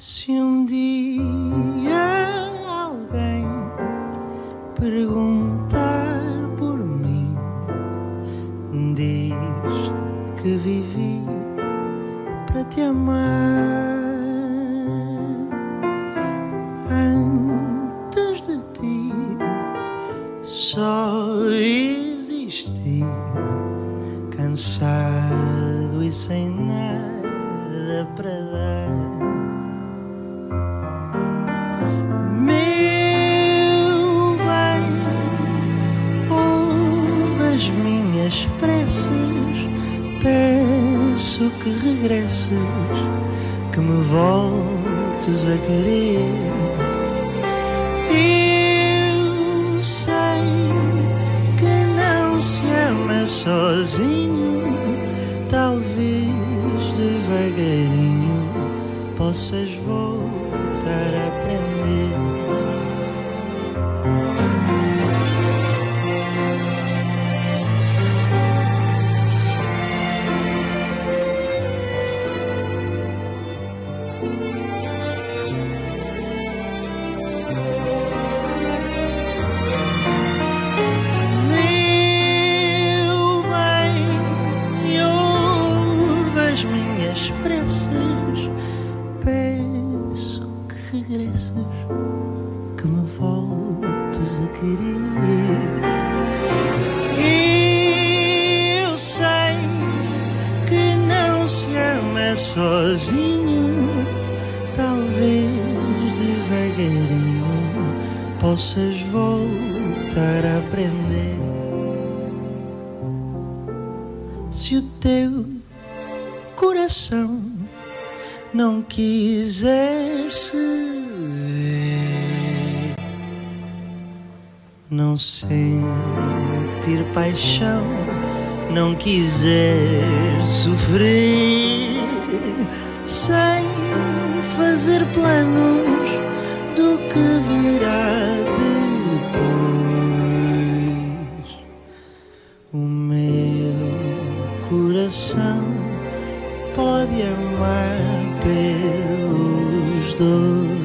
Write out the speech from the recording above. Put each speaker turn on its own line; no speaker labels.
Se um dia alguém perguntar por mim, diz que vivi para te amar. Antes de ti só existi, cansado e sem nada para dar. Meu bem, ouve as minhas preces, peço que regresses, que me voltes a querer. Eu sei que não se ama sozinho, talvez devagarinho possas voltar a aprender. Meu bem, ouve as minhas preces, peço que regresses, que me voltes a querer. Eu sei que não se ama sozinho, talvez devagarinho possas voltar a aprender. Se o teu coração não quiser ceder, não sentir paixão, não quiser sofrer, sem fazer planos do que virá depois, o meu coração pode amar pelos dois.